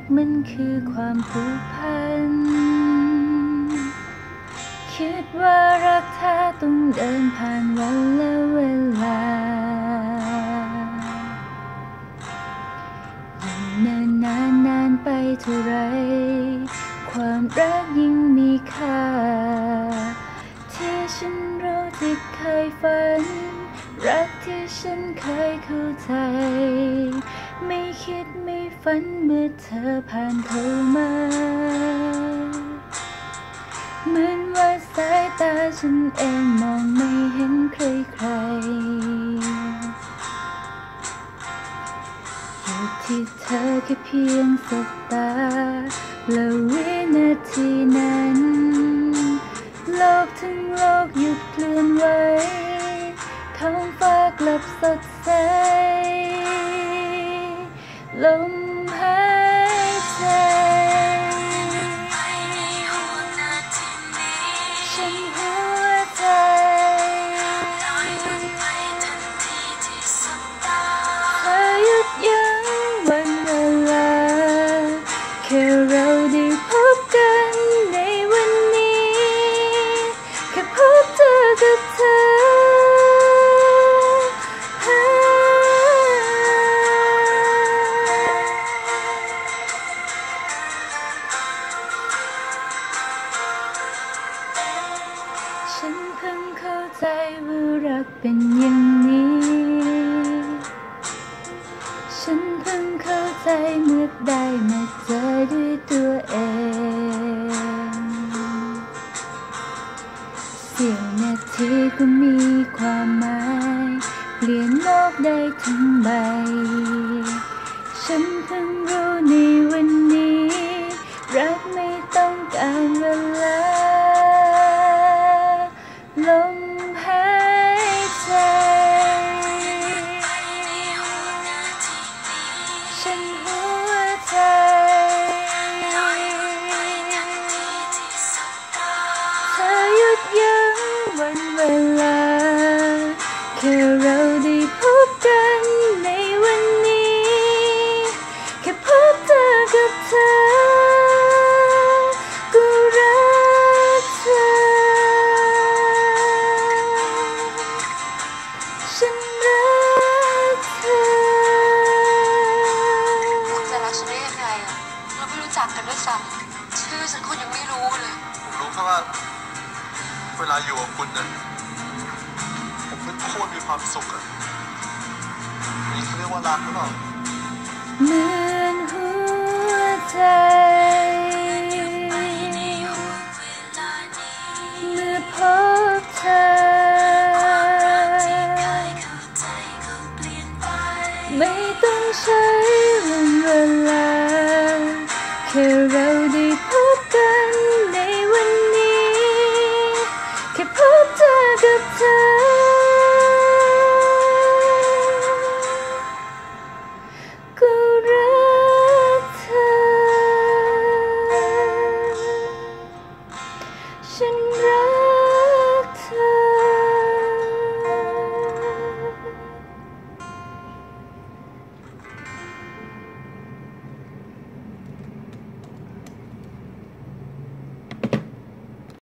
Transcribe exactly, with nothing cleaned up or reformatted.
มันคือความผูกพันคิดว่ารักแท้ต้องเดินผ่านวันและเวลายิ่งเนิ่นนานนานไปเท่าไรความรักยิ่งมีค่าที่ฉันรู้ที่เคยฝันรักที่ฉันเคยเข้าใจไม่คิดไม่ฝันเมื่อเธอผ่านเข้ามาเหมือนว่าสายตาฉันเองมองไม่เห็นใครใครอยู่ที่เธอแค่เพียงสบตาและวินาทีนั้นโลกทั้งโลกหยุดเคลื่อนไหวท้องฟ้ากลับสดใสลมหายใจฉันหัวใจเธอหยุดยั้งวันเวลาแค่เราได้พบกันในวันนี้แค่พบเจอกับเธอฉันเพิ่งเข้าใจว่ารักเป็นอย่างนี้ฉันเพิ่งเข้าใจเมื่อได้มาเจอด้วยตัวเองเสี้ยวนาทีก็มีความหมายเปลี่ยนโลกได้ทั้งใบฉันเพิ่งรู้ในวันนี้รักไม่ต้องการเวลาลมหายใจฉันหัวใจเธอหยุดยั้งวันเวลาแค่เราได้พบกันในวันนี้แค่พบเจอกับเธอก็รักเธอฉันรักเธอคุณจะรักฉันได้ยังไงอะเราไม่รู้จักกันด้วยซ้ำชื่อฉันคุณยังไม่รู้เลยผมรู้แค่ว่าเวลาอยู่กับคุณเนี่ยผมเป็นโคตรมีความสุขอะนี่เขาเรียกว่ารักหรือเปล่าเหมือนหัวใจเมื่อพบเธอไม่ต้องใช้วันเวลาแค่เราได้พบกันในวันนี้แค่พบเจอกับเธอก็รักเธอฉันรัก